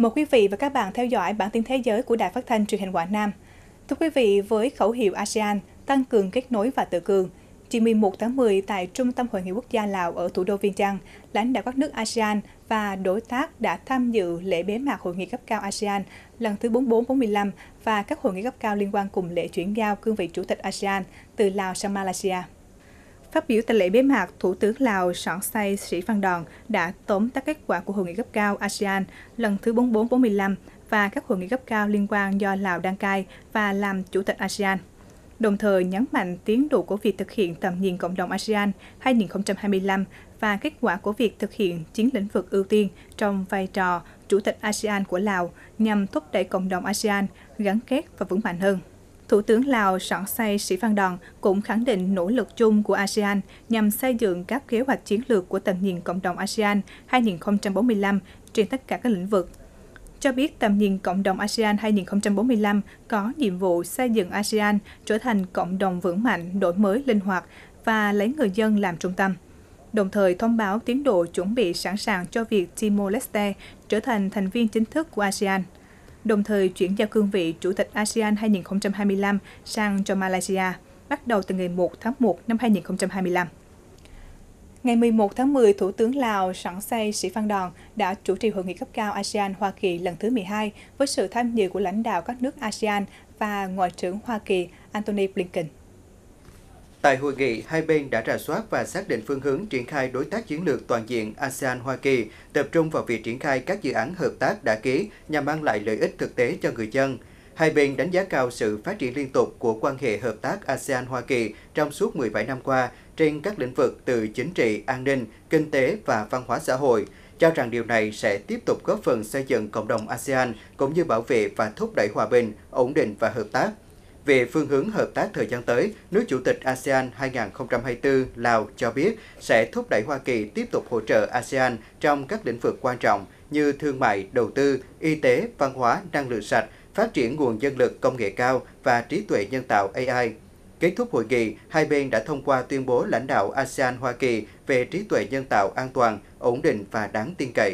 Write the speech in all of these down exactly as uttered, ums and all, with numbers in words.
Mời quý vị và các bạn theo dõi bản tin thế giới của Đài Phát thanh Truyền hình Quảng Nam. Thưa quý vị, với khẩu hiệu a sê an tăng cường kết nối và tự cường, chiều mười một tháng mười tại Trung tâm Hội nghị Quốc gia Lào ở thủ đô Viêng Chăn, lãnh đạo các nước a sê an và đối tác đã tham dự lễ bế mạc Hội nghị cấp cao a sê an lần thứ bốn mươi bốn bốn mươi lăm và các hội nghị cấp cao liên quan cùng lễ chuyển giao cương vị Chủ tịch a sê an từ Lào sang Malaysia. Phát biểu tại lễ bế mạc, Thủ tướng Lào Sỏn Say Sĩ Phan Đòn đã tóm tắt kết quả của Hội nghị cấp cao a sê an lần thứ bốn mươi bốn bốn mươi lăm và các hội nghị cấp cao liên quan do Lào đăng cai và làm Chủ tịch a sê an, đồng thời nhấn mạnh tiến độ của việc thực hiện tầm nhìn cộng đồng a sê an hai nghìn không trăm hai mươi lăm và kết quả của việc thực hiện chín lĩnh vực ưu tiên trong vai trò Chủ tịch a sê an của Lào nhằm thúc đẩy cộng đồng a sê an gắn kết và vững mạnh hơn. Thủ tướng Lào Sỏn Say Sĩ Phan Đòn cũng khẳng định nỗ lực chung của a sê an nhằm xây dựng các kế hoạch chiến lược của tầm nhìn cộng đồng a sê an hai nghìn không trăm bốn mươi lăm trên tất cả các lĩnh vực. Cho biết tầm nhìn cộng đồng a sê an hai nghìn không trăm bốn mươi lăm có nhiệm vụ xây dựng a sê an trở thành cộng đồng vững mạnh, đổi mới, linh hoạt và lấy người dân làm trung tâm. Đồng thời thông báo tiến độ chuẩn bị sẵn sàng cho việc Timor-Leste trở thành thành viên chính thức của a sê an, đồng thời chuyển giao cương vị Chủ tịch a sê an hai nghìn không trăm hai mươi lăm sang cho Malaysia, bắt đầu từ ngày một tháng một năm hai nghìn không trăm hai mươi lăm. Ngày mười một tháng mười, Thủ tướng Lào Sỏn Say Sĩ Phan Đòn đã chủ trì Hội nghị cấp cao a sê an Hoa Kỳ lần thứ mười hai với sự tham dự của lãnh đạo các nước a sê an và Ngoại trưởng Hoa Kỳ Antony Blinken. Tại hội nghị, hai bên đã rà soát và xác định phương hướng triển khai đối tác chiến lược toàn diện a sê an-Hoa Kỳ, tập trung vào việc triển khai các dự án hợp tác đã ký nhằm mang lại lợi ích thực tế cho người dân. Hai bên đánh giá cao sự phát triển liên tục của quan hệ hợp tác a sê an-Hoa Kỳ trong suốt mười bảy năm qua trên các lĩnh vực từ chính trị, an ninh, kinh tế và văn hóa xã hội, cho rằng điều này sẽ tiếp tục góp phần xây dựng cộng đồng a sê an cũng như bảo vệ và thúc đẩy hòa bình, ổn định và hợp tác. Về phương hướng hợp tác thời gian tới, nước Chủ tịch a sê an hai nghìn không trăm hai mươi tư Lào cho biết sẽ thúc đẩy Hoa Kỳ tiếp tục hỗ trợ a sê an trong các lĩnh vực quan trọng như thương mại, đầu tư, y tế, văn hóa, năng lượng sạch, phát triển nguồn nhân lực công nghệ cao và trí tuệ nhân tạo a i. Kết thúc hội nghị, hai bên đã thông qua tuyên bố lãnh đạo a sê an-Hoa Kỳ về trí tuệ nhân tạo an toàn, ổn định và đáng tin cậy.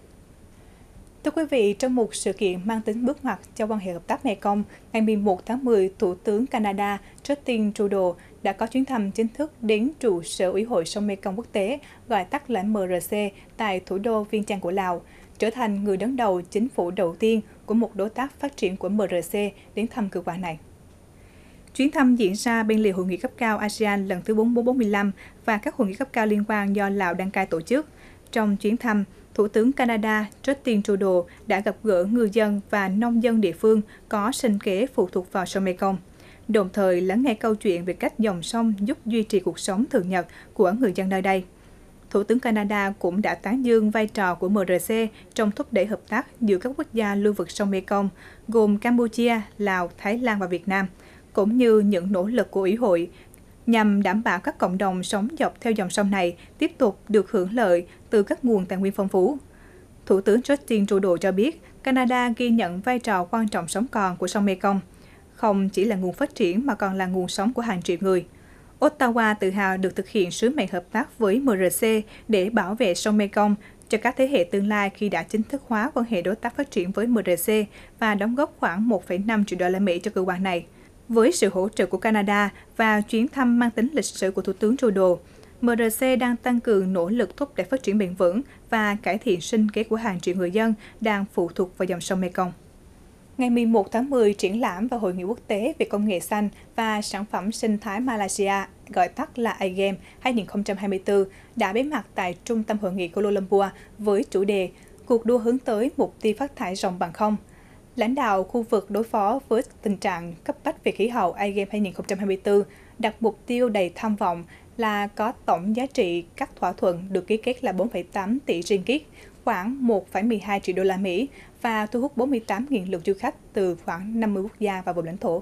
Thưa quý vị, trong một sự kiện mang tính bước ngoặt cho quan hệ hợp tác Mekong, ngày mười một tháng mười, Thủ tướng Canada Justin Trudeau đã có chuyến thăm chính thức đến trụ sở Ủy hội sông Mekong quốc tế, gọi tắt là em rờ xê, tại thủ đô Viêng Chăn của Lào, trở thành người đứng đầu chính phủ đầu tiên của một đối tác phát triển của em rờ xê đến thăm cơ quan này. Chuyến thăm diễn ra bên lề hội nghị cấp cao a sê an lần thứ bốn mươi bốn bốn mươi lăm và các hội nghị cấp cao liên quan do Lào đăng cai tổ chức. Trong chuyến thăm, Thủ tướng Canada Justin Trudeau đã gặp gỡ ngư dân và nông dân địa phương có sinh kế phụ thuộc vào sông Mekong, đồng thời lắng nghe câu chuyện về cách dòng sông giúp duy trì cuộc sống thường nhật của người dân nơi đây. Thủ tướng Canada cũng đã tán dương vai trò của em rờ xê trong thúc đẩy hợp tác giữa các quốc gia lưu vực sông Mekong, gồm Campuchia, Lào, Thái Lan và Việt Nam, cũng như những nỗ lực của Ủy hội nhằm đảm bảo các cộng đồng sống dọc theo dòng sông này tiếp tục được hưởng lợi từ các nguồn tài nguyên phong phú. Thủ tướng Justin Trudeau cho biết, Canada ghi nhận vai trò quan trọng sống còn của sông Mekong, không chỉ là nguồn phát triển mà còn là nguồn sống của hàng triệu người. Ottawa tự hào được thực hiện sứ mệnh hợp tác với em rờ xê để bảo vệ sông Mekong cho các thế hệ tương lai khi đã chính thức hóa quan hệ đối tác phát triển với em rờ xê và đóng góp khoảng một phẩy năm triệu đô la Mỹ cho cơ quan này. Với sự hỗ trợ của Canada và chuyến thăm mang tính lịch sử của Thủ tướng Trudeau, em rờ xê đang tăng cường nỗ lực thúc đẩy phát triển bền vững và cải thiện sinh kế của hàng triệu người dân đang phụ thuộc vào dòng sông Mekong. Ngày mười một tháng mười, triển lãm và Hội nghị quốc tế về công nghệ xanh và sản phẩm sinh thái Malaysia, gọi tắt là i giê e em hai nghìn không trăm hai mươi tư, đã bế mạc tại Trung tâm Hội nghị Kuala Lumpur với chủ đề Cuộc đua hướng tới mục tiêu phát thải ròng bằng không. Lãnh đạo khu vực đối phó với tình trạng cấp bách về khí hậu i giê e em hai nghìn không trăm hai mươi tư đặt mục tiêu đầy tham vọng là có tổng giá trị các thỏa thuận được ký kết là bốn phẩy tám tỷ ringgit, khoảng một phẩy mười hai triệu đô la Mỹ và thu hút bốn mươi tám nghìn lượt du khách từ khoảng năm mươi quốc gia và vùng lãnh thổ.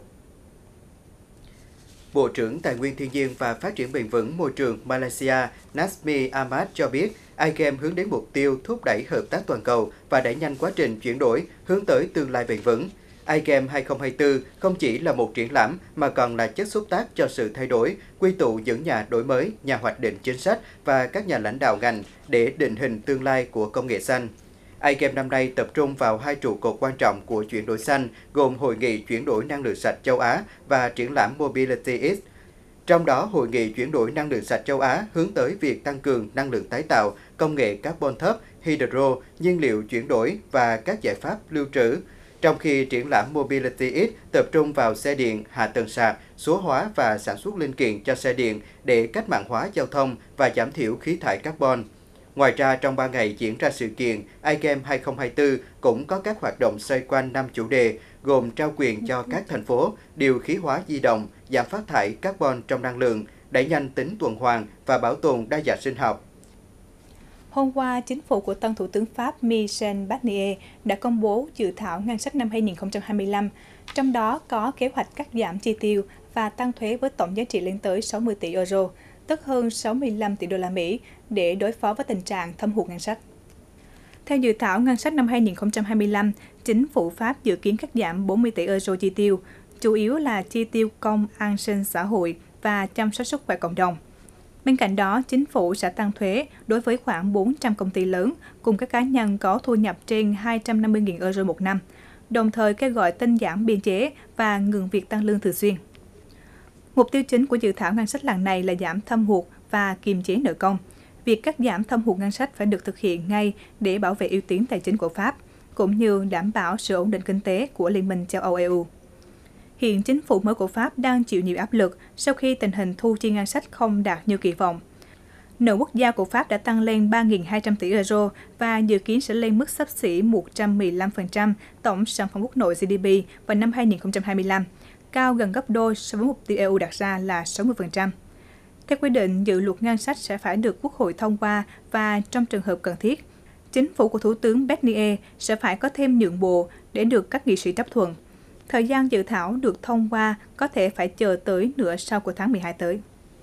Bộ trưởng Tài nguyên Thiên nhiên và Phát triển bền vững môi trường Malaysia Nazmi Ahmad cho biết, i giê e em hướng đến mục tiêu thúc đẩy hợp tác toàn cầu và đẩy nhanh quá trình chuyển đổi hướng tới tương lai bền vững. i giê e em hai không hai tư không chỉ là một triển lãm mà còn là chất xúc tác cho sự thay đổi, quy tụ những nhà đổi mới, nhà hoạch định chính sách và các nhà lãnh đạo ngành để định hình tương lai của công nghệ xanh. iGame năm nay tập trung vào hai trụ cột quan trọng của chuyển đổi xanh, gồm Hội nghị chuyển đổi năng lượng sạch châu Á và triển lãm Mobility X. Trong đó, Hội nghị chuyển đổi năng lượng sạch châu Á hướng tới việc tăng cường năng lượng tái tạo, công nghệ carbon thấp, hydro, nhiên liệu chuyển đổi và các giải pháp lưu trữ. Trong khi triển lãm Mobility X tập trung vào xe điện, hạ tầng sạc, số hóa và sản xuất linh kiện cho xe điện để cách mạng hóa giao thông và giảm thiểu khí thải carbon. Ngoài ra, trong ba ngày diễn ra sự kiện, iGame hai không hai tư cũng có các hoạt động xoay quanh năm chủ đề, gồm trao quyền cho các thành phố, điều khí hóa di động, giảm phát thải carbon trong năng lượng, đẩy nhanh tính tuần hoàn và bảo tồn đa dạng sinh học. Hôm qua, chính phủ của tân Thủ tướng Pháp Michel Barnier đã công bố dự thảo ngân sách năm hai nghìn không trăm hai mươi lăm, trong đó có kế hoạch cắt giảm chi tiêu và tăng thuế với tổng giá trị lên tới sáu mươi tỷ euro, tức hơn sáu mươi lăm tỷ đô la Mỹ, để đối phó với tình trạng thâm hụt ngân sách. Theo dự thảo ngân sách năm hai nghìn không trăm hai mươi lăm, chính phủ Pháp dự kiến cắt giảm bốn mươi tỷ euro chi tiêu, chủ yếu là chi tiêu công an sinh xã hội và chăm sóc sức khỏe cộng đồng. Bên cạnh đó, chính phủ sẽ tăng thuế đối với khoảng bốn trăm công ty lớn cùng các cá nhân có thu nhập trên hai trăm năm mươi nghìn euro một năm, đồng thời kêu gọi tinh giảm biên chế và ngừng việc tăng lương thường xuyên. Mục tiêu chính của dự thảo ngân sách lần này là giảm thâm hụt và kiềm chế nợ công. Việc cắt giảm thâm hụt ngân sách phải được thực hiện ngay để bảo vệ uy tín tài chính của Pháp, cũng như đảm bảo sự ổn định kinh tế của Liên minh châu Âu E U. Hiện chính phủ mới của Pháp đang chịu nhiều áp lực sau khi tình hình thu chi ngân sách không đạt như kỳ vọng. Nợ quốc gia của Pháp đã tăng lên ba nghìn hai trăm tỷ euro và dự kiến sẽ lên mức xấp xỉ một trăm mười lăm phần trăm tổng sản phẩm quốc nội G D P vào năm hai nghìn không trăm hai mươi lăm, cao gần gấp đôi so với mục tiêu E U đặt ra là sáu mươi phần trăm. Theo quy định, dự luật ngân sách sẽ phải được Quốc hội thông qua và trong trường hợp cần thiết, chính phủ của Thủ tướng Barnier sẽ phải có thêm nhượng bộ để được các nghị sĩ chấp thuận. Thời gian dự thảo được thông qua có thể phải chờ tới nửa sau của tháng mười hai tới.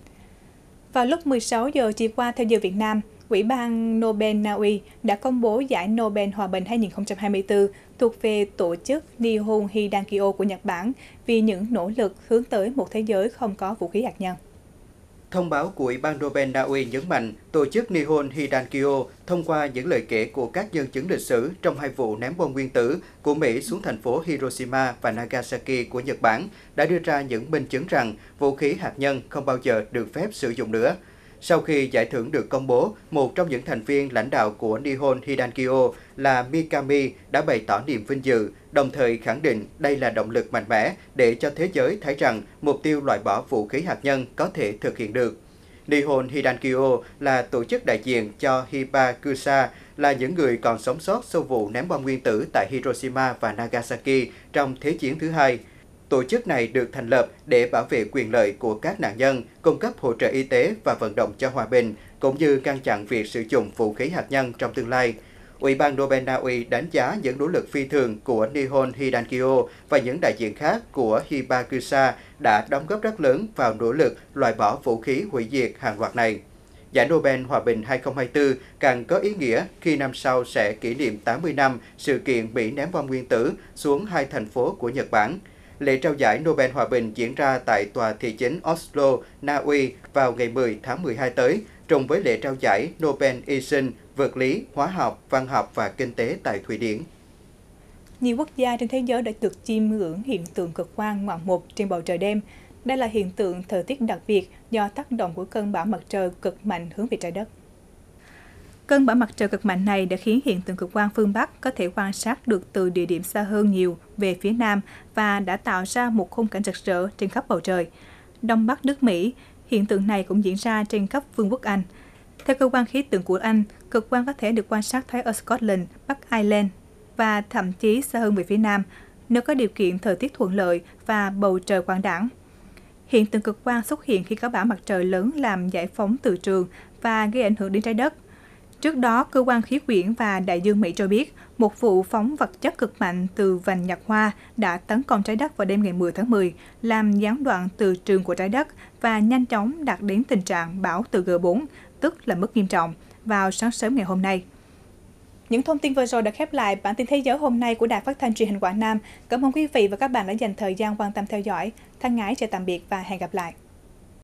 Vào lúc mười sáu giờ chiều qua theo giờ Việt Nam, Ủy ban Nobel Na Uy đã công bố giải Nobel Hòa bình hai nghìn không trăm hai mươi tư thuộc về tổ chức Nihon Hidankyo của Nhật Bản vì những nỗ lực hướng tới một thế giới không có vũ khí hạt nhân. Thông báo của Ủy ban Nobel Na Uy nhấn mạnh tổ chức Nihon Hidankyo thông qua những lời kể của các nhân chứng lịch sử trong hai vụ ném bom nguyên tử của Mỹ xuống thành phố Hiroshima và Nagasaki của Nhật Bản đã đưa ra những minh chứng rằng vũ khí hạt nhân không bao giờ được phép sử dụng nữa. Sau khi giải thưởng được công bố, một trong những thành viên lãnh đạo của Nihon Hidankyo là Mikami đã bày tỏ niềm vinh dự, đồng thời khẳng định đây là động lực mạnh mẽ để cho thế giới thấy rằng mục tiêu loại bỏ vũ khí hạt nhân có thể thực hiện được. Nihon Hidankyo là tổ chức đại diện cho Hibakusha, là những người còn sống sót sau vụ ném bom nguyên tử tại Hiroshima và Nagasaki trong Thế chiến thứ hai. Tổ chức này được thành lập để bảo vệ quyền lợi của các nạn nhân, cung cấp hỗ trợ y tế và vận động cho hòa bình, cũng như ngăn chặn việc sử dụng vũ khí hạt nhân trong tương lai. Ủy ban Nobel Na Uy đánh giá những nỗ lực phi thường của Nihon Hidankyo và những đại diện khác của Hibakusha đã đóng góp rất lớn vào nỗ lực loại bỏ vũ khí hủy diệt hàng loạt này. Giải Nobel Hòa bình hai không hai tư càng có ý nghĩa khi năm sau sẽ kỷ niệm tám mươi năm sự kiện Mỹ ném bom nguyên tử xuống hai thành phố của Nhật Bản. Lễ trao giải Nobel Hòa bình diễn ra tại tòa thị chính Oslo, Na Uy vào ngày mười tháng mười hai tới, trùng với lễ trao giải Nobel y sinh, vật lý, hóa học, văn học và kinh tế tại Thụy Điển. Nhiều quốc gia trên thế giới đã được chiêm ngưỡng hiện tượng cực quang ngoạn mục trên bầu trời đêm. Đây là hiện tượng thời tiết đặc biệt do tác động của cơn bão mặt trời cực mạnh hướng về trái đất. Cơn bão mặt trời cực mạnh này đã khiến hiện tượng cực quang phương Bắc có thể quan sát được từ địa điểm xa hơn nhiều về phía Nam và đã tạo ra một khung cảnh rực rỡ trên khắp bầu trời. Đông Bắc nước Mỹ, hiện tượng này cũng diễn ra trên khắp Vương quốc Anh. Theo cơ quan khí tượng của Anh, cực quang có thể được quan sát thấy ở Scotland, Bắc Ireland và thậm chí xa hơn về phía Nam, nếu có điều kiện thời tiết thuận lợi và bầu trời quang đãng. Hiện tượng cực quang xuất hiện khi có bão mặt trời lớn làm giải phóng từ trường và gây ảnh hưởng đến trái đất. Trước đó, Cơ quan Khí quyển và Đại dương Mỹ cho biết một vụ phóng vật chất cực mạnh từ vành nhật hoa đã tấn công trái đất vào đêm ngày mười tháng mười, làm gián đoạn từ trường của trái đất và nhanh chóng đạt đến tình trạng bão từ G bốn, tức là mức nghiêm trọng, vào sáng sớm ngày hôm nay. Những thông tin vừa rồi đã khép lại bản tin thế giới hôm nay của Đài Phát thanh Truyền hình Quảng Nam. Cảm ơn quý vị và các bạn đã dành thời gian quan tâm theo dõi. Thân ái chào tạm biệt và hẹn gặp lại.